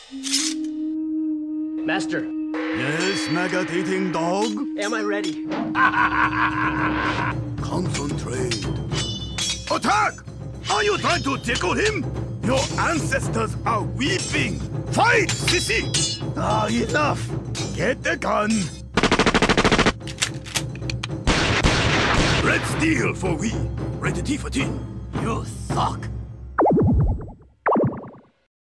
Master. Yes, maggot eating dog? Am I ready? Concentrate. Attack! Are you trying to tickle him? Your ancestors are weeping. Fight, sissy! Enough. Get the gun. Red steel for we. Rated T for teen. You suck.